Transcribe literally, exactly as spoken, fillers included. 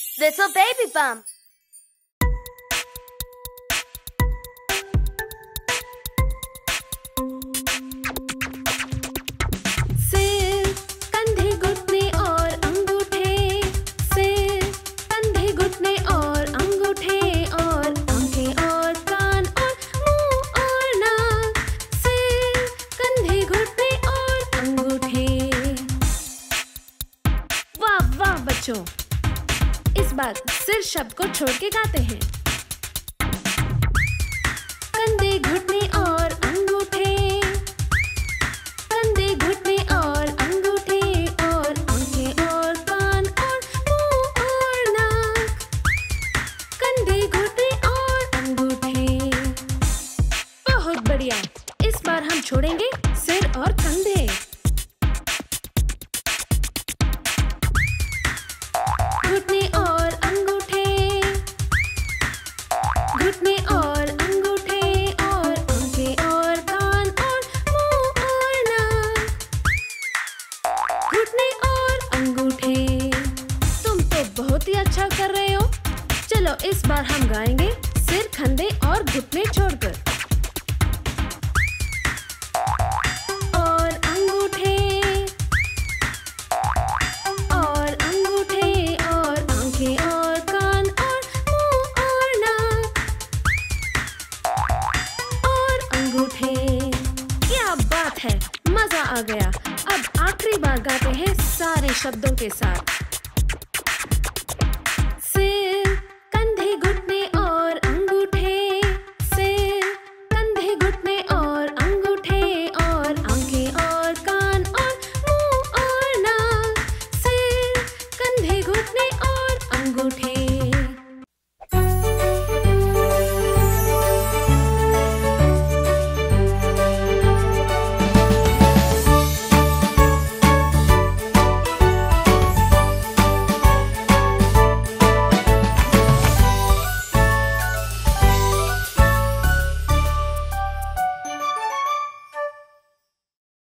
Little baby bump. सिर, कंधे, घुटने और अंगूठे। सिर, कंधे, घुटने और अंगूठे और आंखें और कान और मुंह और नाक। सिर, कंधे, घुटने और अंगूठे। वाह वाह बच्चों, इस बार सिर शब्द को छोड़ के गाते हैं। कंधे, घुटने और अंगूठे। कंधे, घुटने और अंगूठे और आंखें और कान और मुंह और नाक। कंधे, घुटने और अंगूठे। बहुत बढ़िया। इस बार हम छोड़ेंगे सिर और कंधे। घुटने और अंगूठे। घुटने और अंगूठे और आंखें और कान और मुंह और नाक। घुटने और अंगूठे। तुम तो बहुत ही अच्छा कर रहे हो। चलो इस बार हम गाएंगे सिर, कंधे और घुटने छोड़कर। और अंगूठे और अंगूठे और आंखें और कान और मुंह और नाक और अंगूठे। क्या बात है, मजा आ गया। अब आखिरी बार गाते हैं सारे शब्दों के साथ।